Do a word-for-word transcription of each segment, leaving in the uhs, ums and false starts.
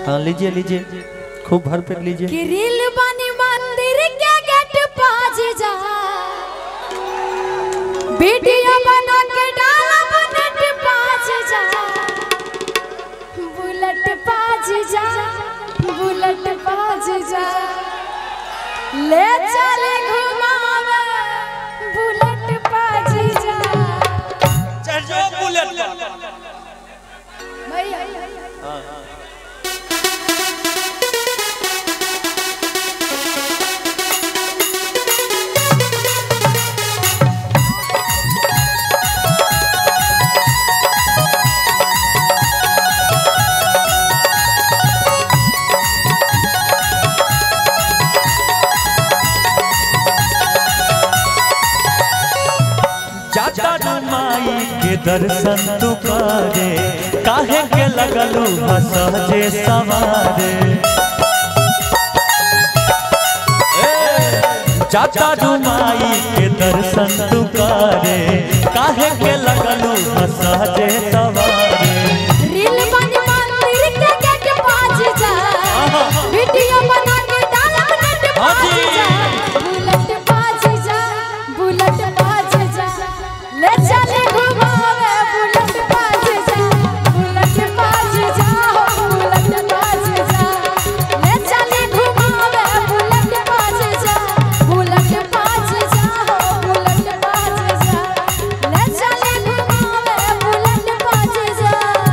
हाँ लीजिए लीजिए, खूब भर पेट लीजिए। रील बनी मंदिर के गेट पाज जा, वीडियो बना के डालब नेट पाज जा, बुलेट पाज जा, बुलेट पाज जा, ले चले घुमावे बुलेट पाज जा। चढ़ जाओ बुलेट भैया हाँ माई के दर्शन तू करे, काहे के लगलू हसजे सवारे। जाता माई के दर्शन तू करे, काहे के लगलू हसजे सवारे। रील बनी मंदिर के गेट पाज जा, वीडियो बना के डालब नेट पाज जा, बुलेट पाज जा, बुलेट पाज जा, ले चले घुमावे बुलेट पाज जा, बुलेट पाज जा, बुलेट पाज जा, ले चले घुमावे बुलेट पाज जा, बुलेट पाज जा, बुलेट पाज जा, ले चले घुमावे बुलेट पाज जा।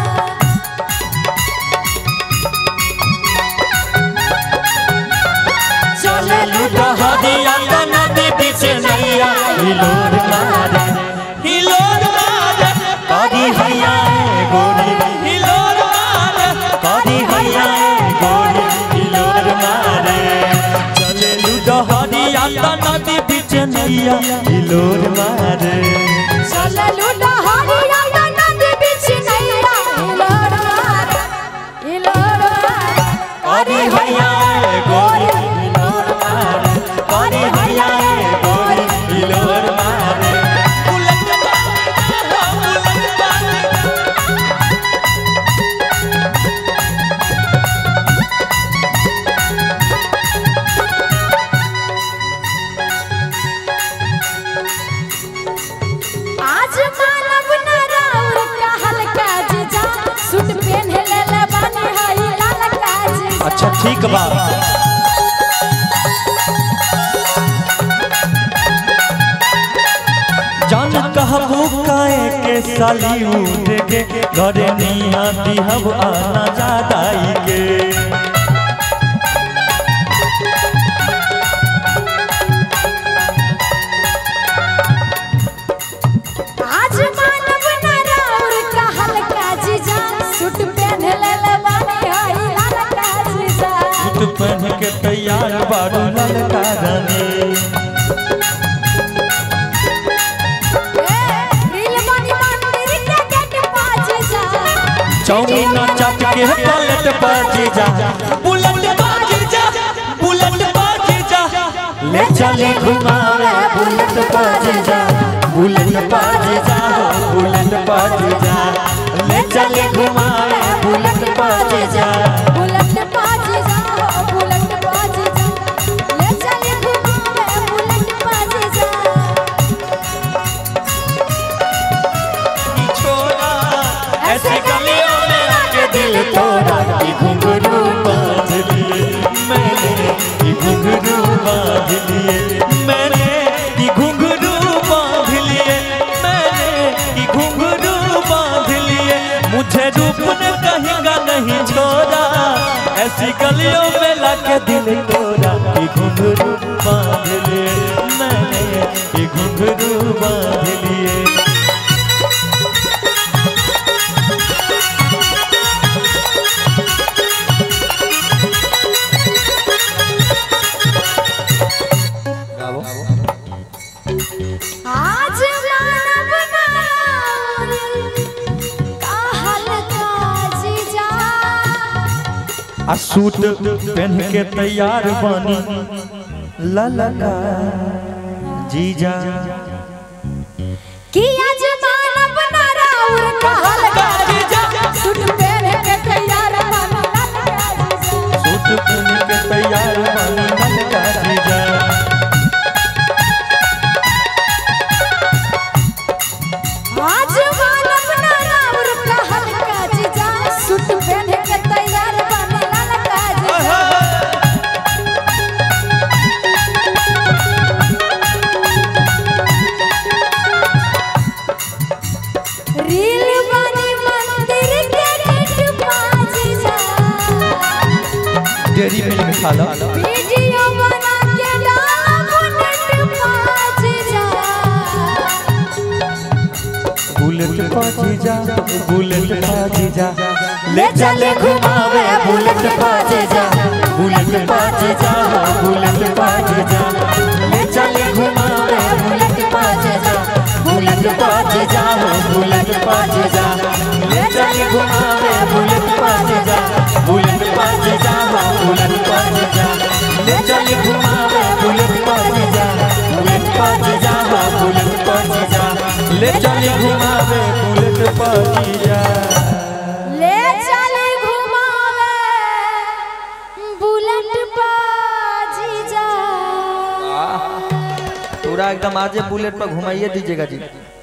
चले लूटा हदिया तो नदी बीच नैया, हिलोर मारे हिलोर मारे, कदी हैया गोरी हिलोर मारे, कदी हैया गोरी हिलोर मारे। चले लूटा हदिया तो नदी बीच नैया, हिलोर मारे। चले लूटा हदिया तो नदी बीच नैया, हिलोर मारे, हिलोर मारे, कदी हैया गोरी हिलोर मारे, कदी हैया गोरी हिलोर मारे। आज मानव ना राउर कहल काज जा, सूट पहन ले ले बानी हई लाल काज जा। अच्छा ठीक बा। जान कहबू काए के साली उठ के, घरे निया दिहब आना जादाई के। आज मानव ना राउर कहल काज जा, सूट पहन ले ले बानी हई लाल काज जा। सूट पहन के तैयार बारू ललका रानी, चौमीना चप के पलट बाजी जा, बुलेट बाजी जा, बुलेट बाजी जा, ले चले घुमावे बुलेट बाजी जा, बुलेट बाजी जा, बुलेट बाजी जा, ले चले घुमावे बुलेट बाजी जा, बुलेट बाज जा, बुलेट बाज जा, ले चले घुमावे बुलेट बाज जा। छोरा ऐसे गलियों में आके दिल तोड़ा, की घुंघरू बांध लिए मैंने, की घुंघरू बांध लिए मैंने, की घुंघरू बांध लिए मैंने, की घुंघरू बांध लिए। मुझे रूप ने कहीं का नहीं छोड़ा, ऐसी गलियों में लाके दिल तोड़ा, की घुंघरू बांध लिए मैंने, की घुंघरू बांध लिए। आज मानव ना राउर कहल काज जा, आ सूट पहन के तैयार बनी ललका जीजा, कि आज मानव ना राउर कहल काज जा, सूट पहन के तैयार बनी ललका दिखा लो। वीडियो बना के डाल बुलेट पाजी जा बुलेट पाजी जा बुलेट पाजी जा ले चले घुमावे बुलेट पाजी जा बुलेट पाजी जा बुलेट पाजी जा ले चले घुमावे बुलेट पाजी जा बुलेट पाजी जा बुलेट पाजी जा ले चले घुमावे बुलेट पाजी जा बुलेट पाजी जा बुलेट पाजी जा ले चले घुमावे बुलेट पाजी जा बुलेट पाजी जा बुलेट पाजी जा ले चले घुमावे बुलेट पाजी जा ले चले घुमावे बुलेट पाजी जा पूरा एकदम आज बुलेट पर घुमाइए दीजिएगा जी।